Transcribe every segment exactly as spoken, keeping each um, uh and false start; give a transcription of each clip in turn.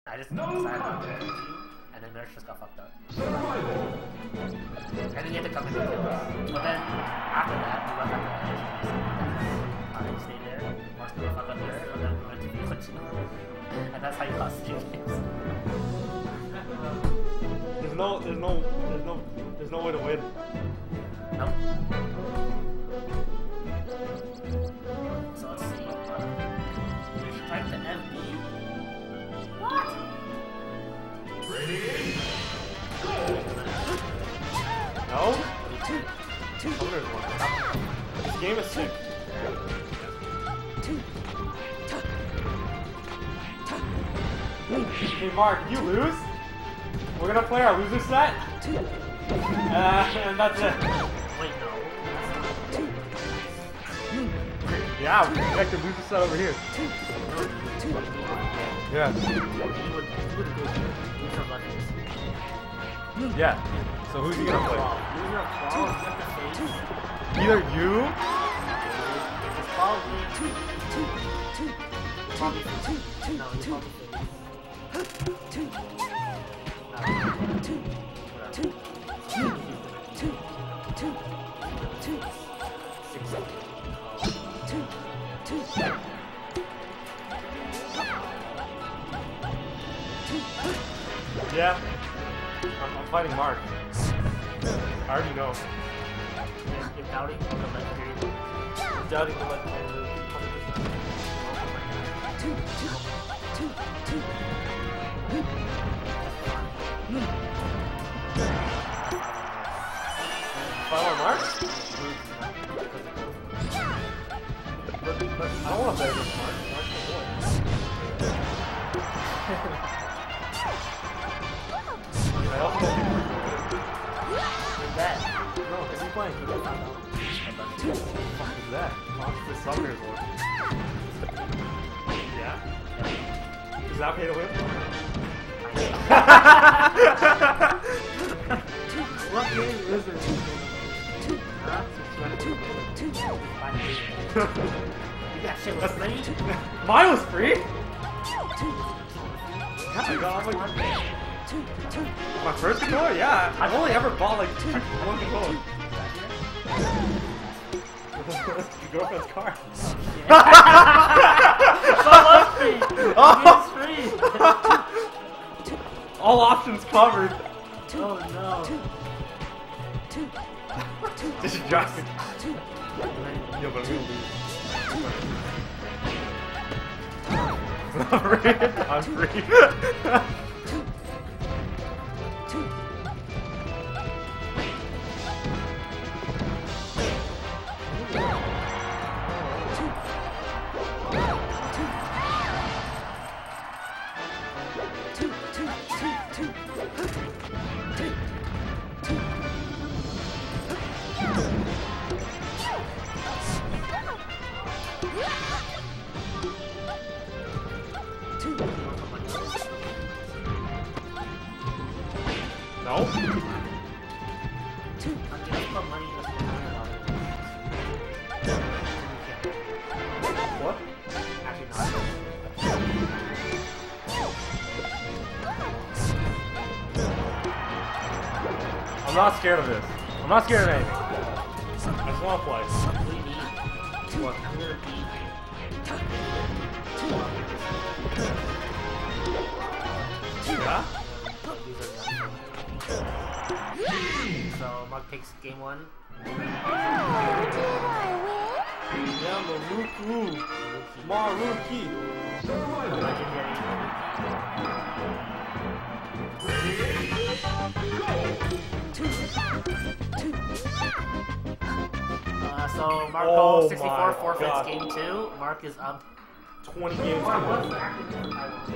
I just decided not to do it, and then Nurse just got fucked up. And then you have to come in and kill us. But then, after that, we went back to Edge. Alright, stay there. Mark's gonna fuck up there, and then we went to continue. And that's how you lost the games. There's no, there's no, there's no, there's no way to win. Nope. So let's see. Strike the M B. What? Ready? Go! No? Summoner's one. This game is sick. Hey Mark, you lose? We're gonna play our loser set? Uh, and that's it. Wait, no. Yeah, we can check the loser set over here. Yeah. Yeah. So who's he gonna play? Either you? No, he's probably Yeah. I'm, I'm fighting Mark. I already know. You're doubting the legendary. Doubting the legendary. Five more marks? But, but I don't want to bet against Mark. Mark's my boy. I also don't think Mark's my boy. That. No, because he's playing. He got found out. What the fuck is that? Mark's the summoner's one. Yeah? Does that pay to win? What game is it? Huh? You got shit was free? Mine was free? I got like, my first controller? Yeah, I've only ever bought like two, one controller. Your girlfriend's car. So much free! It's free! All options covered. Oh no. This is drastic. Yo, but I'm gonna lose. I'm free. I'm free. No? What? Actually not. I'm not scared of this. I'm not scared of anything. I just want to play. What do you need? What? I'm gonna beat. Yeah? So Mark takes game one. Yeah, Maruku. Maruki. Uh, so Marco Oh sixty-four my forfeits God. game two. Mark is up. twenty games. Mark was active.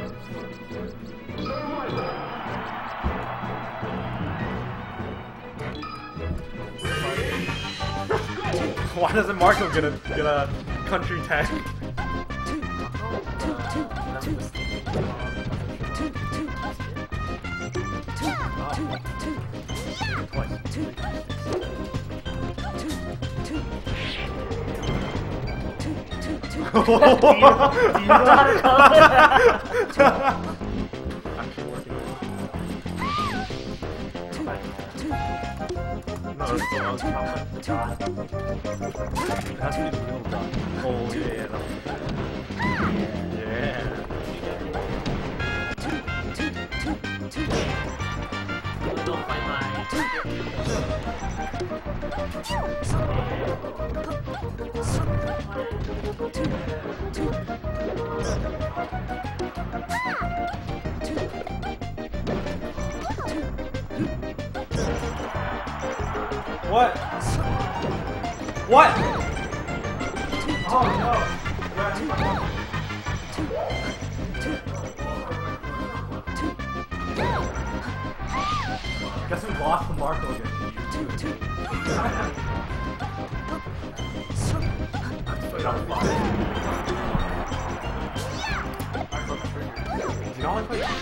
Why doesn't Marco get a get a country tag? do, you, do you know how to call it? No, that's the wrong problem. The dot. It has to be the real dot. Oh, yeah, yeah. Yeah. Don't find my... What? What? Oh no! Guess we lost the Marco again. Do you not like playing?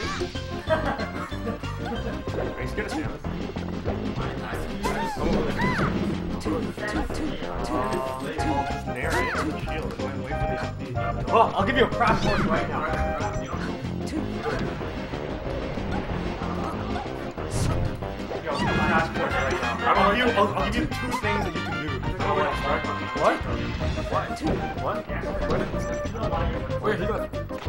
Are you scared of Samus? Well, I'll give you a crash course right now. Yo, crash course right now. I'll give you, I'll, I'll give you two things that you can do. What? What? What? What? Wait, he got...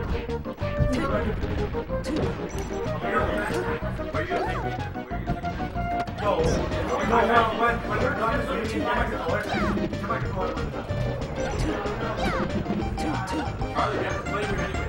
No, no, no, when, when you're done, you need my controller. Give my controller with that. Charlie, you have to play with anyway.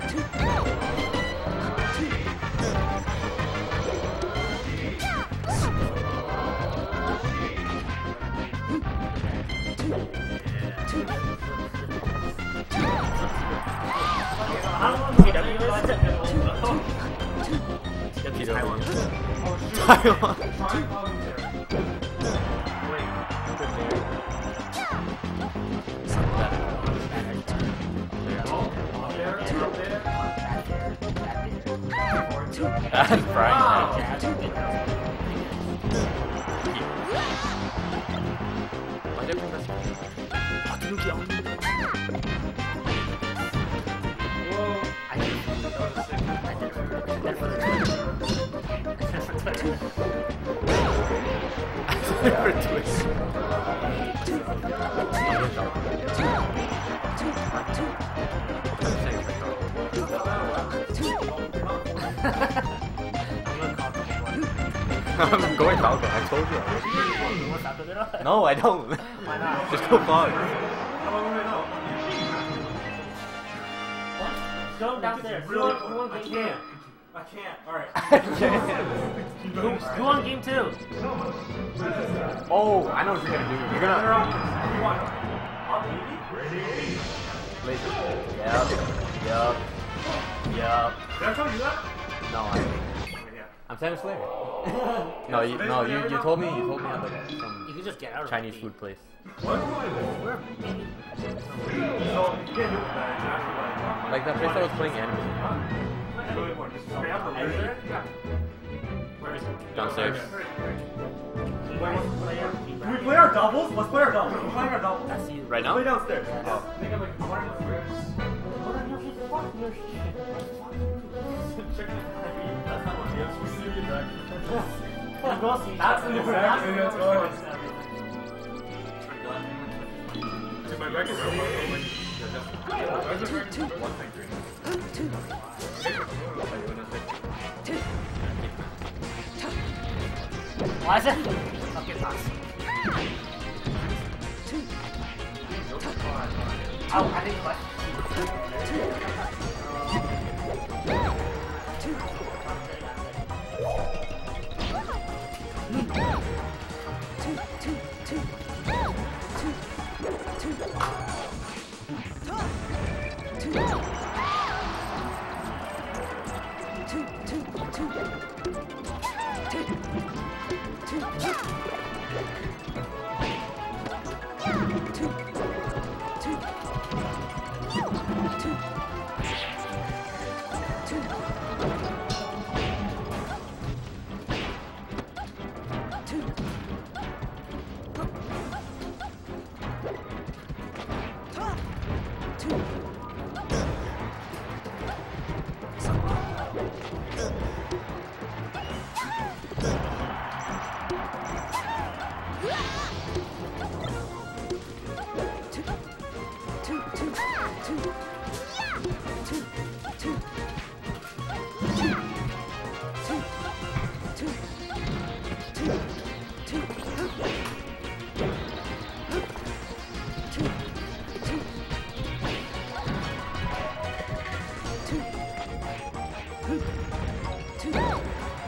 Taiwan. Taiwan. And Brian. Why did I press? How do you get on? Whoa. I didn't for twist. I'm going Falco, I told you already. No, I don't. Why not? Just go far. Go downstairs. Who won, who won game two? I can't. Alright. Who, who won game two? Oh, I know what you're gonna do. You're gonna. Laser. Yup. Yup. Yup. Did I tell you that? No, I. I'm Samus Slayer. no, you, no, you, you told me, you told me about like some you can just get out of Chinese food place. What? Where? Like that place that was playing anime. Downstairs. Can we play our doubles? Let's play our doubles. We're playing our doubles. That's you. Right now? Play downstairs. Oh. That's the exact thing that's going. Dude, my record Why is it? Fucking nuts. Oh, I think what?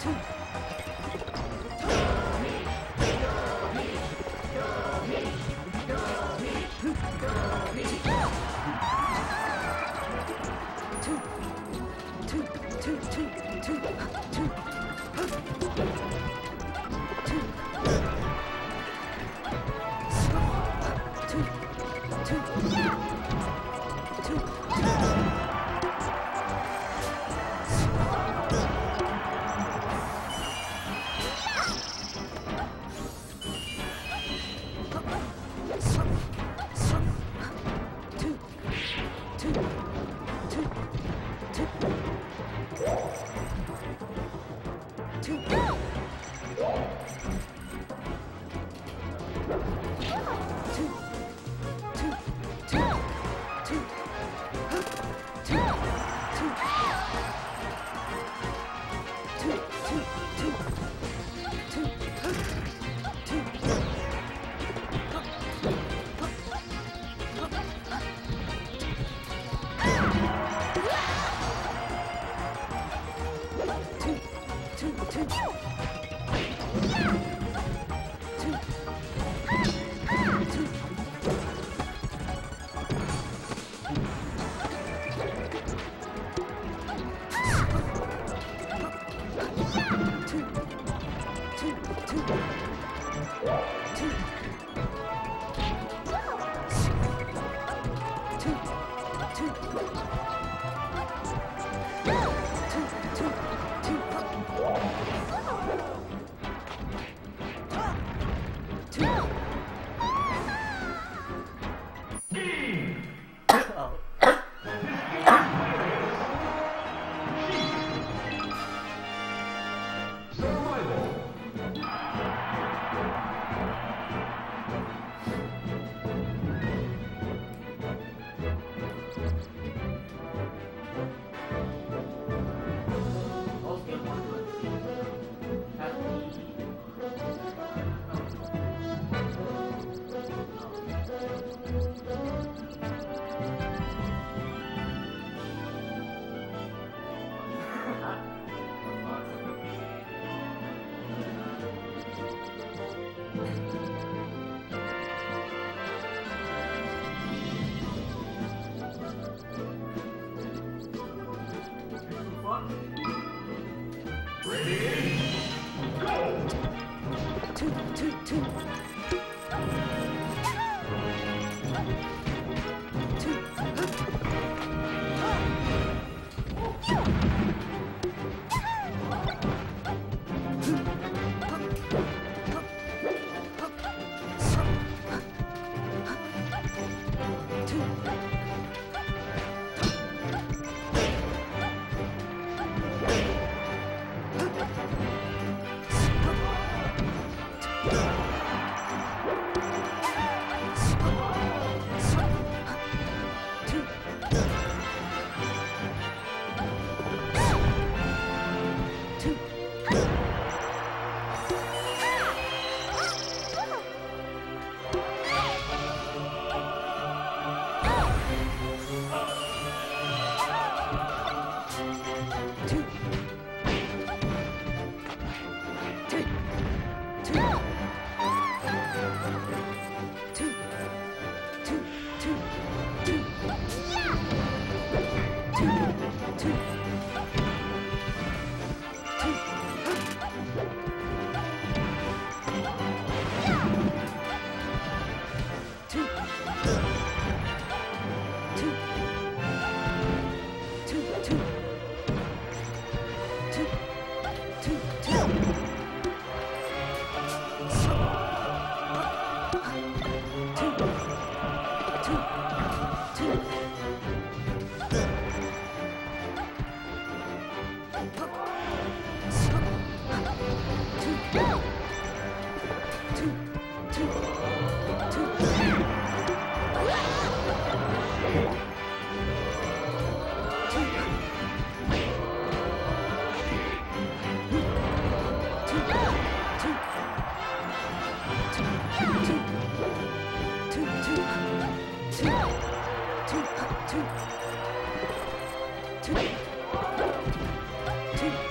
Two.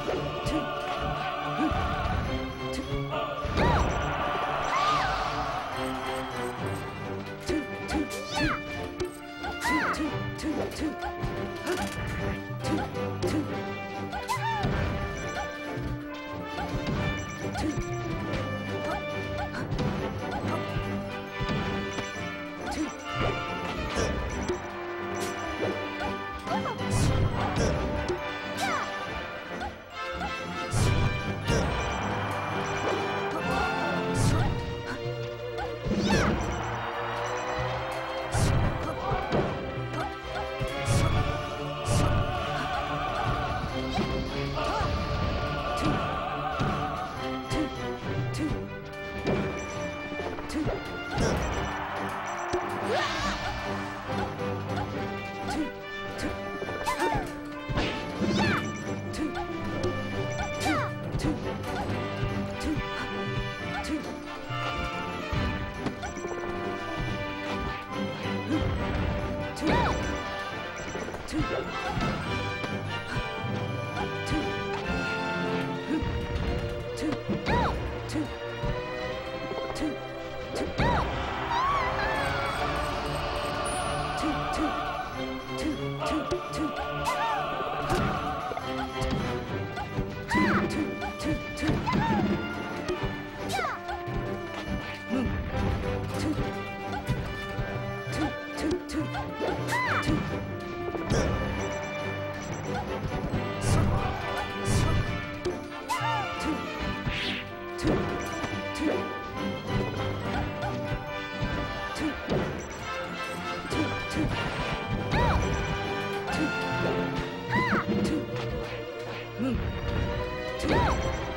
Two.